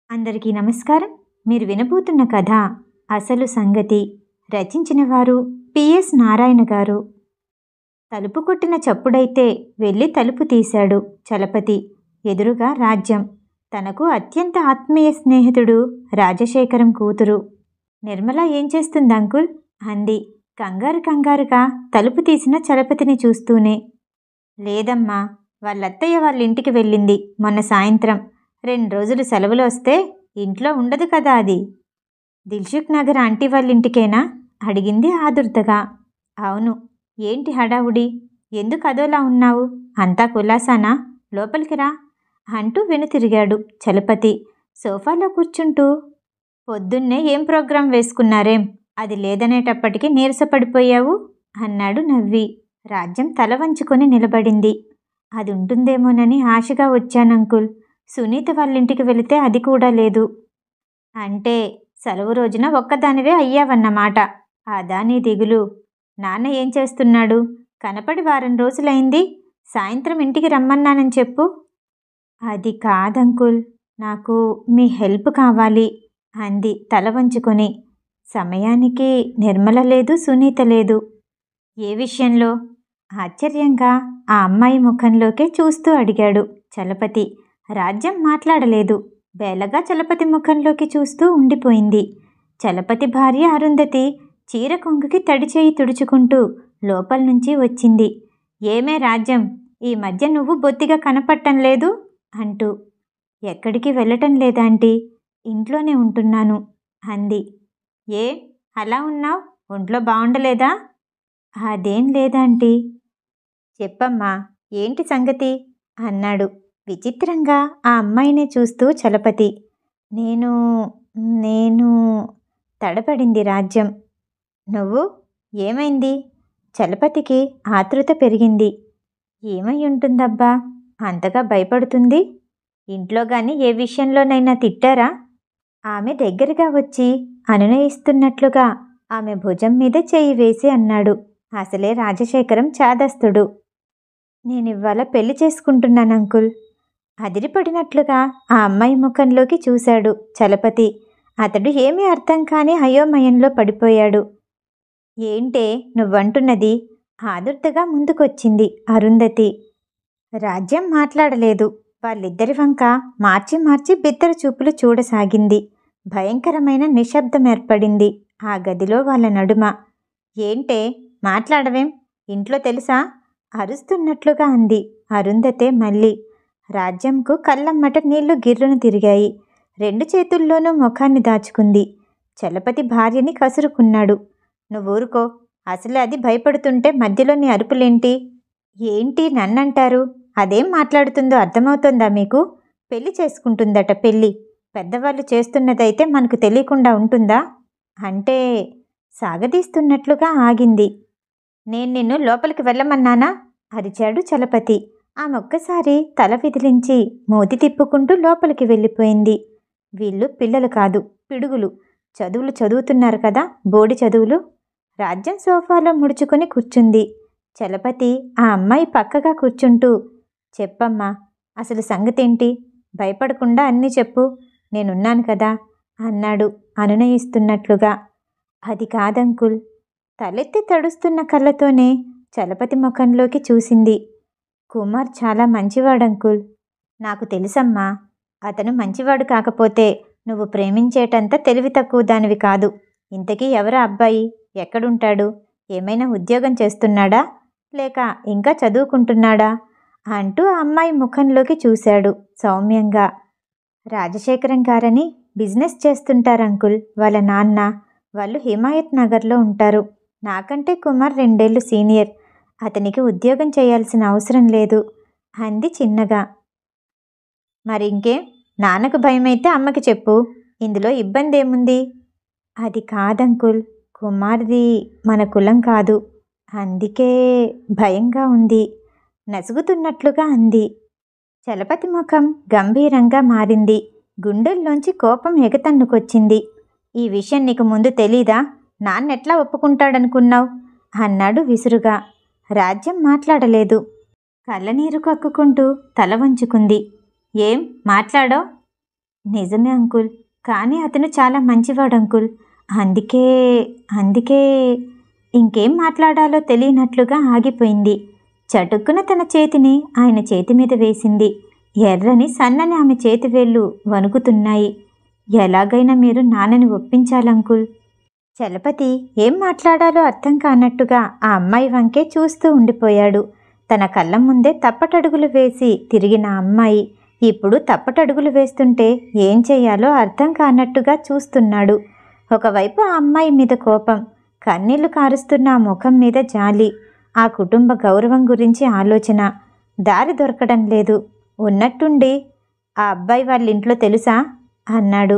అందరికీ నమస్కారం. మీరు వినబోతున్న కథ అసలు సంగతి. రచించిన వారు పిఎస్ నారాయణ గారు. తలుపు కొట్టిన చప్పుడైతే వెళ్ళి తలుపు తీశాడు చలపతి. ఎదురుగా రాజ్యం, తనకు అత్యంత ఆత్మీయ స్నేహితుడు రాజశేఖరం కూతురు. నిర్మల ఏం చేస్తుంది అంకుల్ అంది కంగారుగా తలుపు తీసిన చలపతిని చూస్తూనే. లేదమ్మా, వాళ్ళత్తయ్య వాళ్ళ ఇంటికి వెళ్ళింది మొన్న సాయంత్రం. 2 రోజులు సెలవులు వస్తే ఇంట్లో ఉండదు కదా అది. దిల్సుఖ్ నగర్ ఆంటీ వాళ్ళింటికేనా అడిగింది ఆదుర్తగా. అవును. ఏంటి హడావుడి? ఎందుకు అదోలా ఉన్నావు? అంతా కులాసానా? లోపలికి రా అంటూ వెనుతిరిగాడు చలపతి సోఫాలో కూర్చుంటూ. పొద్దున్నే ఏం ప్రోగ్రాం వేసుకున్నారేం? అది లేదనేటప్పటికీ నీరసపడిపోయావు అన్నాడు నవ్వి. రాజ్యం తల వంచుకొని నిలబడింది. అది ఉంటుందేమోనని ఆశగా వచ్చానంకుల్. సునీత వాళ్ళింటికి వెళితే అది కూడా లేదు. అంటే సెలవు రోజున ఒక్కదానివే అయ్యావన్నమాట. అదా నీ దిగులు? నాన్న ఏం చేస్తున్నాడు? కనపడి వారం రోజులైంది. సాయంత్రం ఇంటికి రమ్మన్నానని చెప్పు. అది కాదంకుల్, నాకు మీ హెల్ప్ కావాలి అంది తల వంచుకొని. సమయానికి నిర్మల లేదు, సునీత లేదు. ఏ విషయంలో? ఆశ్చర్యంగా ఆ అమ్మాయి ముఖంలోకే చూస్తూ అడిగాడు చలపతి. రాజ్యం మాట్లాడలేదు. బేలగా చలపతి ముఖంలోకి చూస్తూ ఉండిపోయింది. చలపతి భార్య అరుంధతి చీర కొంగుకి తడిచేయి తుడుచుకుంటూ లోపల నుంచి వచ్చింది. ఏమే రాజ్యం, ఈ మధ్య నువ్వు బొత్తిగా కనపడటం లేదు అంటూ. ఎక్కడికి వెళ్ళటం లేదాంటీ, ఇంట్లోనే ఉంటున్నాను అంది. ఏ అలా ఉన్నావు? ఒంట్లో బాగుండలేదా? అదేం లేదాంటీ. చెప్పమ్మా, ఏంటి సంగతి అన్నాడు విచిత్రంగా ఆ అమ్మాయినే చూస్తూ చలపతి. నేను నేను తడబడింది రాజ్యం. నువ్వు? ఏమైంది? చలపతికి ఆతృత పెరిగింది. ఏమై ఉంటుందబ్బా అంతగా భయపడుతుంది? ఇంట్లో గాని ఏ విషయంలోనైనా తిట్టారా? ఆమె దగ్గరగా వచ్చి అనునయిస్తున్నట్లుగా ఆమె భుజం మీద చేయి వేసి అన్నాడు. అసలే రాజశేఖరం చాదస్తుడు. నేనివ్వాళ పెళ్లి చేసుకుంటున్నాను అంకుల్. అదిరిపడినట్లుగా ఆ అమ్మాయి ముఖంలోకి చూశాడు చలపతి. అతడు ఏమీ అర్థం కాని అయోమయంలో పడిపోయాడు. ఏంటే నువ్వంటున్నది? ఆదుర్తగా ముందుకొచ్చింది అరుంధతి. రాజ్యం మాట్లాడలేదు. వాళ్ళిద్దరి వంక మార్చి బిత్తర చూపులు చూడసాగింది. భయంకరమైన నిశ్శబ్దం ఏర్పడింది ఆ గదిలో వాళ్ళ నడుమ. ఏంటే మాట్లాడవేం? ఇంట్లో తెలుసా? అరుస్తున్నట్లుగా అంది అరుంధతే మళ్ళీ. రాజ్యంకు కళ్ళమ్మట నీళ్లు గిర్రును తిరిగాయి. 2 చేతుల్లోనూ ముఖాన్ని దాచుకుంది. చలపతి భార్యని కసురుకున్నాడు. నువ్వూరుకో. అసలే అది భయపడుతుంటే మధ్యలో నీ అరుపులేంటి? ఏంటి నన్నంటారు? అదేం మాట్లాడుతుందో అర్థమవుతోందా మీకు? పెళ్లి చేసుకుంటుందట. పెళ్ళి పెద్దవాళ్ళు చేస్తున్నదైతే మనకు తెలియకుండా ఉంటుందా? అంటే సాగదీస్తున్నట్లుగా ఆగింది. నేను నిన్ను లోపలికి వెళ్ళమన్నానా? అరిచాడు చలపతి. ఆమెొక్కసారి తల విదిలించి మోతి తిప్పుకుంటూ లోపలికి వెళ్ళిపోయింది. వీళ్ళు పిల్లలు కాదు, పిడుగులు. చదువులు చదువుతున్నారు కదా, బోడి చదువులు. రాజ్యం సోఫాలో ముడుచుకొని కూర్చుంది. చలపతి ఆ అమ్మాయి పక్కగా కూర్చుంటూ, చెప్పమ్మా, అసలు సంగతేంటి? భయపడకుండా అన్నీ చెప్పు, నేనున్నాను కదా అన్నాడు అనునయిస్తున్నట్లుగా. అది కాదంకుల్. తలెత్తి తడుస్తున్న కళ్ళతోనే చలపతి ముఖంలోకి చూసింది. కుమార్ చాలా మంచివాడంకుల్. నాకు తెలుసమ్మా. అతను మంచివాడు కాకపోతే నువ్వు ప్రేమించేటంత తెలివి తక్కువ దానివి కాదు. ఇంతకీ ఎవరా అబ్బాయి? ఎక్కడుంటాడు? ఏమైనా ఉద్యోగం చేస్తున్నాడా? లేక ఇంకా చదువుకుంటున్నాడా అంటూ ఆ అమ్మాయి ముఖంలోకి చూశాడు సౌమ్యంగా. రాజశేఖరం గారని బిజినెస్ చేస్తుంటారంకుల్ వాళ్ళ నాన్న. వాళ్ళు హిమాయత్ నగర్లో ఉంటారు. నాకంటే కుమార్ 2 ఏళ్లు సీనియర్. అతనికి ఉద్యోగం చేయాల్సిన అవసరం లేదు అంది చిన్నగా. మరింకేం? నాన్నకు భయమైతే అమ్మకి చెప్పు. ఇందులో ఇబ్బంది ఏముంది? అది కాదంకుల్, కుమార్ది మన కులం కాదు. అందుకే భయంగా ఉంది నసుగుతున్నట్లుగా అంది. చలపతి ముఖం గంభీరంగా మారింది. గుండెల్లోంచి కోపం ఎగతన్నుకొచ్చింది. ఈ విషయం నీకు ముందు తెలీదా? నాన్నెట్లా ఒప్పుకుంటాడనుకున్నావు అన్నాడు విసురుగా. రాజ్యం మాట్లాడలేదు. కళ్ళనీరు కక్కుకుంటూ తల వంచుకుంది. ఏం మాట్లాడో? నిజమే అంకుల్, కానీ అతను చాలా మంచివాడు అంకుల్. అందుకే అందుకే ఇంకేం మాట్లాడాలో తెలియనట్లుగా ఆగిపోయింది. చటుక్కున తన చేతిని ఆయన చేతి మీద వేసింది. ఎర్రని సన్నని ఆమె చేతివేళ్లు వణుకుతున్నాయి. ఎలాగైనా మీరు నాన్నని ఒప్పించాలంకుల్. చలపతి ఏం మాట్లాడాలో అర్థం కానట్టుగా ఆ అమ్మాయి వంకే చూస్తూ ఉండిపోయాడు. తన కళ్ళ ముందే తప్పటడుగులు వేసి తిరిగిన అమ్మాయి ఇప్పుడు తప్పటడుగులు వేస్తుంటే ఏం చెయ్యాలో అర్థం కానట్టుగా చూస్తున్నాడు. ఒకవైపు ఆ అమ్మాయి మీద కోపం, కన్నీళ్లు కారుస్తున్న ఆ ముఖం మీద జాలి, ఆ కుటుంబ గౌరవం గురించి ఆలోచన. దారి దొరకడం లేదు. ఉన్నట్టుండి ఆ అబ్బాయి వాళ్ళ ఇంట్లో తెలుసా అన్నాడు.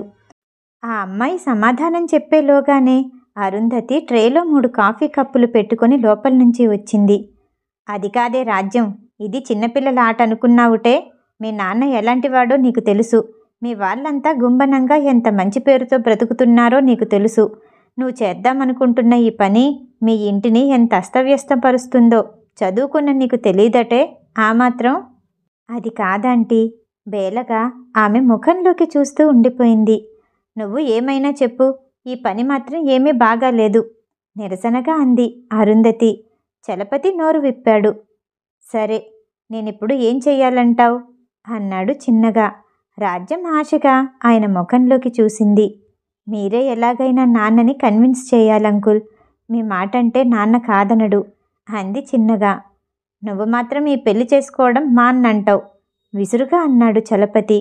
ఆ అమ్మాయి సమాధానం చెప్పేలోగానే అరుంధతి ట్రేలో 3 కాఫీ కప్పులు పెట్టుకుని లోపల నుంచి వచ్చింది. అది కాదే రాజ్యం, ఇది చిన్నపిల్లల ఆట అనుకున్నావుటే. మీ నాన్న ఎలాంటివాడో నీకు తెలుసు. మీ వాళ్ళంతా గుంబనంగా ఎంత మంచి పేరుతో బ్రతుకుతున్నారో నీకు తెలుసు. నువ్వు చేద్దామనుకుంటున్న ఈ పని మీ ఇంటిని ఎంత అస్తవ్యస్తపరుస్తుందో చదువుకున్న నీకు తెలీదటే ఆ మాత్రం. అది కాదంటీ. బేలగా ఆమె ముఖంలోకి చూస్తూ ఉండిపోయింది. నువ్వు ఏమైనా చెప్పు, ఈ పని మాత్రం ఏమీ బాగాలేదు నిరసనగా అంది అరుంధతి. చలపతి నోరు విప్పాడు. సరే, నేనిప్పుడు ఏం చెయ్యాలంటావు అన్నాడు చిన్నగా. రాజ్యం ఆశగా ఆయన ముఖంలోకి చూసింది. మీరే ఎలాగైనా నాన్నని కన్విన్స్ చేయాలంకుల్. మీ మాట అంటే నాన్న కాదనడు అంది చిన్నగా. నువ్వు మాత్రం ఈ పెళ్లి చేసుకోవడం మాన్నంటావు విసురుగా అన్నాడు చలపతి.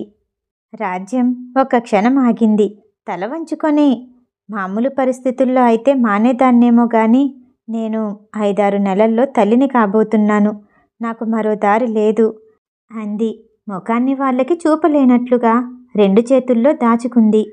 రాజ్యం ఒక క్షణం ఆగింది. తల వంచుకొని, మామూలు పరిస్థితుల్లో అయితే మానేదాన్నేమో గాని నేను 5-6 నెలల్లో తల్లిని కాబోతున్నాను. నాకు మరో దారి లేదు అంది. ముఖాన్ని వాళ్ళకి చూపలేనట్లుగా 2 చేతుల్లో దాచుకుంది.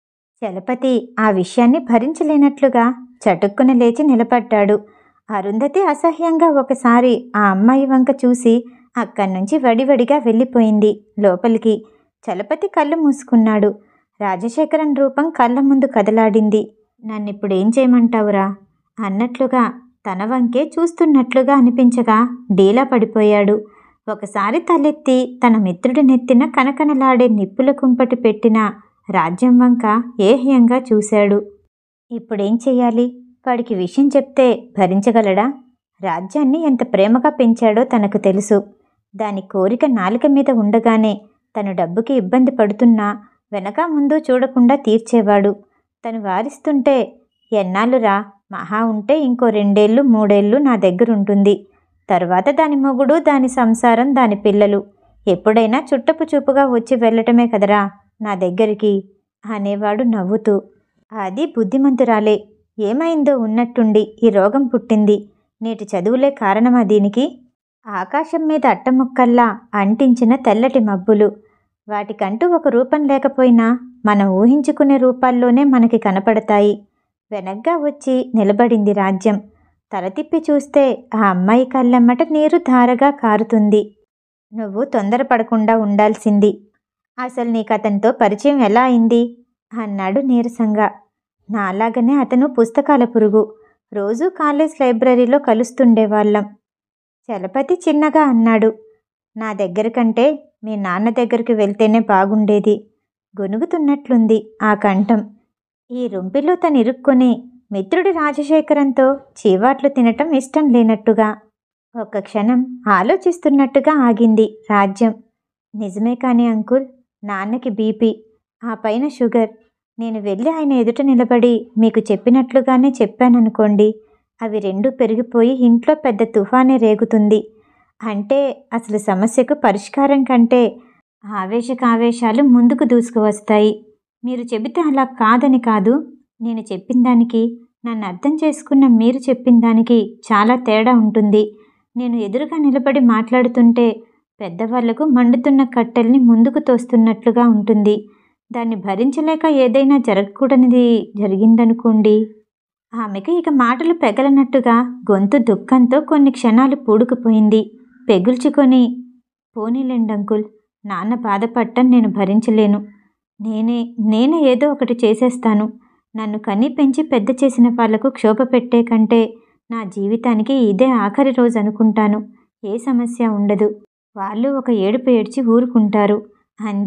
చలపతి ఆ విషయాన్ని భరించలేనట్లుగా చటుక్కున లేచి నిలబడ్డాడు. అరుంధతి అసహ్యంగా ఒకసారి ఆ అమ్మాయి వంక చూసి అక్కడ్నుంచి వడివడిగా వెళ్ళిపోయింది లోపలికి. చలపతి కళ్ళు మూసుకున్నాడు. రాజశేఖరన్ రూపం కళ్ళ ముందు కదలాడింది. నన్నిప్పుడేం చేయమంటావురా అన్నట్లుగా తన వంకే చూస్తున్నట్లుగా అనిపించగా డీలా పడిపోయాడు. ఒకసారి తలెత్తి తన మిత్రుడి నెత్తిన కనకనలాడే నిప్పుల కుంపటి పెట్టిన రాజ్యం వంక ఏహ్యంగా చూశాడు. ఇప్పుడేం చెయ్యాలి? వాడికి విషయం చెప్తే భరించగలడా? రాజ్యాన్ని ఎంత ప్రేమగా పెంచాడో తనకు తెలుసు. దాని కోరిక నాలుక మీద ఉండగానే తను డబ్బుకి ఇబ్బంది పడుతున్నా వెనక ముందు చూడకుండా తీర్చేవాడు. తను వారిస్తుంటే ఎన్నాళ్ళురా, మహా ఉంటే ఇంకో 2 ఏళ్ళు 3 ఏళ్ళు నా దగ్గరుంటుంది. తరువాత దాని మొగుడు, దాని సంసారం, దాని పిల్లలు ఎప్పుడైనా చుట్టపు చూపుగా వచ్చి వెళ్ళటమే కదరా నా దగ్గరికి అనేవాడు నవ్వుతూ. అది బుద్ధిమంతురాలే. ఏమైందో ఉన్నట్టుండి ఈ రోగం పుట్టింది. నేటి చదువులే కారణమా దీనికి? ఆకాశం మీద అట్టముక్కల్లా అంటించిన తెల్లటి మబ్బులు. వాటికంటూ ఒక రూపం లేకపోయినా మనం ఊహించుకునే రూపాల్లోనే మనకి కనపడతాయి. వెనగ్గా వచ్చి నిలబడింది రాజ్యం. తల తిప్పి చూస్తే ఆ అమ్మాయి కళ్ళెమ్మట నీరు ధారగా కారుతుంది. నువ్వు తొందరపడకుండా ఉండాల్సింది. అసలు నీకతనితో పరిచయం ఎలా అయింది అన్నాడు నీరసంగా. నాలాగనే అతను పుస్తకాల పురుగు. రోజూ కాలేజ్ లైబ్రరీలో కలుస్తుండేవాళ్ళం. చలపతి చిన్నగా అన్నాడు. నా దగ్గర కంటే మీ నాన్న దగ్గరికి వెళ్తేనే బాగుండేది. గొనుగుతున్నట్లుంది ఆ కంఠం. ఈ రొంపిలో తనిరుక్కొని మిత్రుడి రాజశేఖరంతో చీవాట్లు తినటం ఇష్టం లేనట్టుగా. ఒక్క క్షణం ఆలోచిస్తున్నట్టుగా ఆగింది రాజ్యం. నిజమే కాని అంకుల్, నాన్నకి బీపీ, ఆ పైన షుగర్. నేను వెళ్ళి ఆయన ఎదుట నిలబడి మీకు చెప్పినట్లుగానే చెప్పాననుకోండి, అవి 2 పెరిగిపోయి ఇంట్లో పెద్ద తుఫానే రేగుతుంది. అంటే అసలు సమస్యకు పరిష్కారం కంటే ఆవేశకావేశాలు ముందుకు దూసుకువస్తాయి. మీరు చెబితే అలా కాదని కాదు. నేను చెప్పిన దానికి, నన్ను అర్థం చేసుకున్న మీరు చెప్పిన దానికి చాలా తేడా ఉంటుంది. నేను ఎదురుగా నిలబడి మాట్లాడుతుంటే పెద్దవాళ్లకు మండుతున్న కట్టెల్ని ముందుకు తోస్తున్నట్లుగా ఉంటుంది. దాన్ని భరించలేక ఏదైనా జరగకూడనిది జరిగిందనుకోండి. ఆమెకు ఇక మాటలు పెగలనట్టుగా గొంతు దుఃఖంతో కొన్ని క్షణాలు పూడుకుపోయింది. పెగుల్చుకొని, పోనీలేండి అంకుల్, నాన్న బాధపడటం నేను భరించలేను. నేనే ఏదో ఒకటి చేసేస్తాను. నన్ను కని పెంచి పెద్ద చేసిన వాళ్లకు క్షోభ పెట్టే కంటే నా జీవితానికి ఇదే ఆఖరి రోజు అనుకుంటాను. ఏ సమస్య ఉండదు. వాళ్ళు ఒక ఏడుపు ఏడ్చి ఊరుకుంటారు అంది.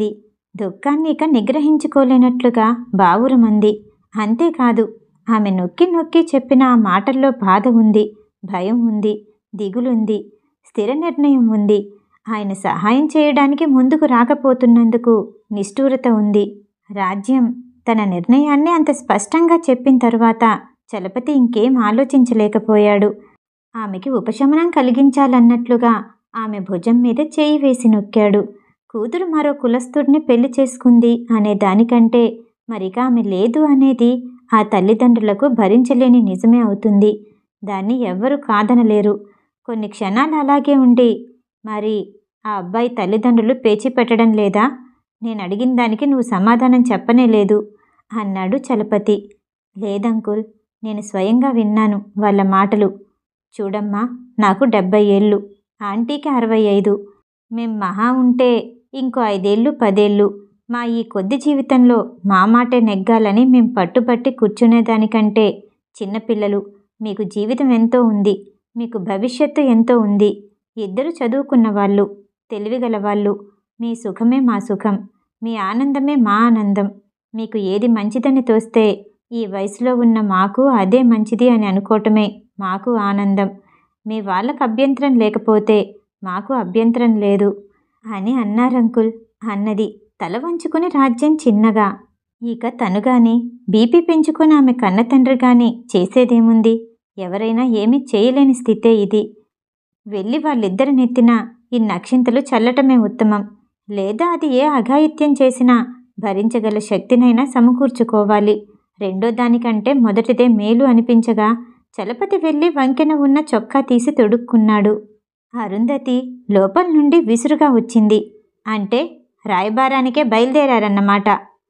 దుఃఖాన్ని ఇక నిగ్రహించుకోలేనట్లుగా బావురమంది. అంతేకాదు, ఆమె నొక్కి నొక్కి చెప్పిన ఆ మాటల్లో బాధ ఉంది, భయం ఉంది, దిగులుంది, స్థిర నిర్ణయం ఉంది. ఆయన సహాయం చేయడానికి ముందుకు రాకపోతున్నందుకు నిష్ఠూరత ఉంది. రాజ్యం తన నిర్ణయాన్ని అంత స్పష్టంగా చెప్పిన తరువాత చలపతి ఇంకేం ఆలోచించలేకపోయాడు. ఆమెకి ఉపశమనం కలిగించాలన్నట్లుగా ఆమె భుజం మీద చేయి వేసి నొక్కాడు. కూతురు మరో కులస్తుడిని పెళ్లి చేసుకుంది అనే దానికంటే మరిక ఆమె లేదు అనేది ఆ తల్లిదండ్రులకు భరించలేని నిజమే అవుతుంది. దాన్ని ఎవ్వరూ కాదనలేరు. కొన్ని క్షణాలు అలాగే ఉండి, మరి ఆ అబ్బాయి తల్లిదండ్రులు పేచీ పెట్టడం లేదా? నేను అడిగిన దానికి నువ్వు సమాధానం చెప్పనే లేదు అన్నాడు చలపతి. లేదంకుల్, నేను స్వయంగా విన్నాను వాళ్ళ మాటలు. చూడమ్మా, నాకు 70 ఏళ్ళు, ఆంటీకి 65. మేం మహా ఉంటే ఇంకో 5 ఏళ్ళు 10 ఏళ్ళు మా ఈ కొద్ది జీవితంలో మా మాటే నెగ్గాలని మేం పట్టుబట్టి కూర్చునేదానికంటే చిన్నపిల్లలు, మీకు జీవితం ఎంతో ఉంది, మీకు భవిష్యత్తు ఎంతో ఉంది. ఇద్దరు చదువుకున్నవాళ్ళు, తెలివిగలవాళ్ళు. మీ సుఖమే మా సుఖం, మీ ఆనందమే మా ఆనందం. మీకు ఏది మంచిదని తోస్తే ఈ వయసులో ఉన్న మాకు అదే మంచిది అని అనుకోవటమే మాకు ఆనందం. మీ వాళ్ళకు అభ్యంతరం లేకపోతే మాకు అభ్యంతరం లేదు అని అన్నారంకుల్ అన్నది తల వంచుకుని రాజ్యం చిన్నగా. ఇక తనుగాని బీపీ పెంచుకొని ఆమె కన్నతండ్రి గాని చేసేదేముంది? ఎవరైనా ఏమీ చేయలేని స్థితే ఇది. వెళ్ళి వాళ్ళిద్దరి నెత్తిన ఈ నక్షింతలు చల్లటమే ఉత్తమం. లేదా అది ఏ అఘాయిత్యం చేసినా భరించగల శక్తినైనా సమకూర్చుకోవాలి. రెండో దానికంటే మొదటిదే మేలు అనిపించగా చలపతి వెళ్ళి వంకెన ఉన్న చొక్కా తీసి తొడుక్కున్నాడు. అరుంధతి లోపల నుండి విసురుగా వచ్చింది. అంటే రాయబారానికే బయలుదేరారన్నమాట.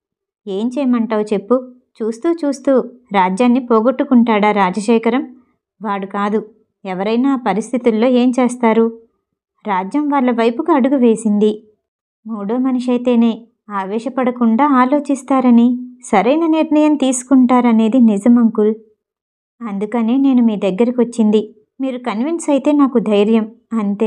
ఏం చేయమంటావు చెప్పు? చూస్తూ చూస్తూ రాజ్యాన్ని పోగొట్టుకుంటాడా రాజశేఖరం? వాడు కాదు, ఎవరైనా ఆ పరిస్థితుల్లో ఏం చేస్తారు? రాజ్యం వాళ్ళ వైపుకు అడుగు వేసింది. మూడో మనిషి అయితేనే ఆవేశపడకుండా ఆలోచిస్తారని, సరైన నిర్ణయం తీసుకుంటారనేది నిజమంకుల్. అందుకనే నేను మీ దగ్గరకు వచ్చింది. మీరు కన్విన్స్ అయితే నాకు ధైర్యం, అంతే.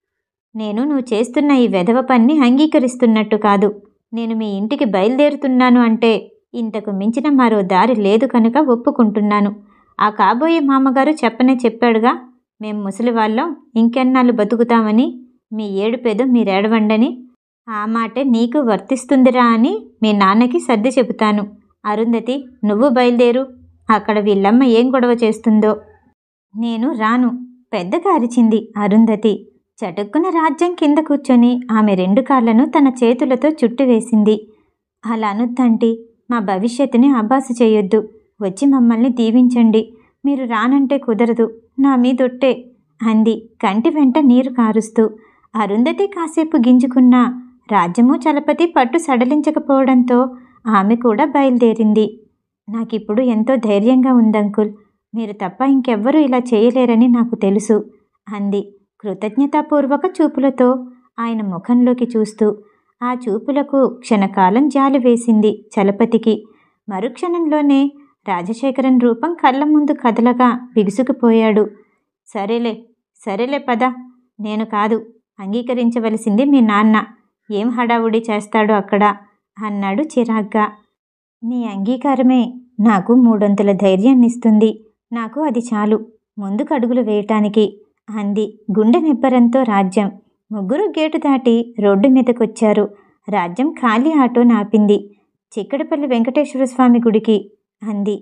నేను నువ్వు చేస్తున్న ఈ వెధవ పన్ని అంగీకరిస్తున్నట్టు కాదు. నేను మీ ఇంటికి బయలుదేరుతున్నాను అంటే ఇంతకు మించిన మరో దారి లేదు కనుక ఒప్పుకుంటున్నాను. ఆ కాబోయే మామగారు చెప్పనే చెప్పాడుగా, మేం ముసలివాళ్ళం ఇంకెన్నాళ్ళు బతుకుతామని. మీ ఏడుపేదో మీరేడవండని. ఆ మాటే నీకు వర్తిస్తుందిరా అని మీ నాన్నకి సర్ది చెబుతాను. అరుంధతి, నువ్వు బయలుదేరు. అక్కడ వీళ్ళమ్మ ఏం గొడవ చేస్తుందో. నేను రాను, పెద్దగా అరిచింది అరుంధతి. చటుక్కున రాజ్యం కింద కూర్చొని ఆమె 2 కాళ్లను తన చేతులతో చుట్టివేసింది. అలా అనొద్దంటీ, మా భవిష్యత్తుని అబాసు చేయొద్దు. వచ్చి మమ్మల్ని దీవించండి. మీరు రానంటే కుదరదు, నా మీదొట్టే అంది కంటి వెంట నీరు కారుస్తూ. అరుంధతి కాసేపు గింజుకున్నా రాజ్యము చలపతి పట్టు సడలించకపోవడంతో ఆమె కూడా బయలుదేరింది. నాకిప్పుడు ఎంతో ధైర్యంగా ఉందంకుల్. మీరు తప్ప ఇంకెవ్వరూ ఇలా చేయలేరని నాకు తెలుసు అంది కృతజ్ఞతాపూర్వక చూపులతో ఆయన ముఖంలోకి చూస్తూ. ఆ చూపులకు క్షణకాలం జాలి వేసింది చలపతికి. మరుక్షణంలోనే రాజశేఖరన్ రూపం కళ్ళ ముందు కదలగా బిగుసుకుపోయాడు. సరేలే సరేలే పద. నేను కాదు, అంగీకరించవలసింది మీ నాన్న. ఏం హడావుడి చేస్తాడు అక్కడ అన్నాడు చిరాగ్గా. మీ అంగీకారమే నాకు 300 ధైర్యాన్నిస్తుంది. నాకు అది చాలు ముందుకు అడుగులు వేయటానికి అంది గుండె నిబ్బరంతో రాజ్యం. ముగ్గురు గేటు దాటి రోడ్డు మీదకొచ్చారు. రాజ్యం ఖాళీ ఆటో నాపింది. చిక్కడపల్లి వెంకటేశ్వర స్వామి గుడికి అంది.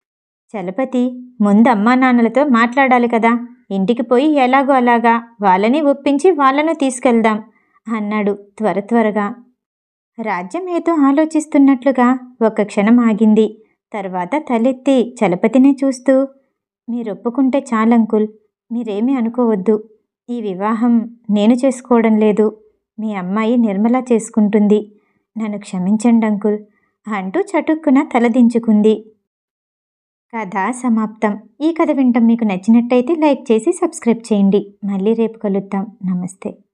చలపతి, ముందు అమ్మా నాన్నలతో మాట్లాడాలి కదా. ఇంటికి పోయి ఎలాగో అలాగా వాళ్ళని ఒప్పించి వాళ్ళను తీసుకెళ్దాం అన్నాడు త్వరగా. రాజ్యం ఏదో ఆలోచిస్తున్నట్లుగా ఒక్క క్షణం ఆగింది. తర్వాత తలెత్తి చలపతినే చూస్తూ, మీరొప్పుకుంటే చాలంకుల్. మీరేమీ అనుకోవద్దు. ఈ వివాహం నేను చేసుకోవడం లేదు, మీ అమ్మాయి నిర్మల చేసుకుంటుంది. నన్ను క్షమించండి అంకుల్ అంటూ చటుక్కున తలదించుకుంది. కథ సమాప్తం. ఈ కథ వింటం మీకు నచ్చినట్టయితే లైక్ చేసి సబ్స్క్రైబ్ చేయండి. మళ్ళీ రేపు కలుద్దాం. నమస్తే.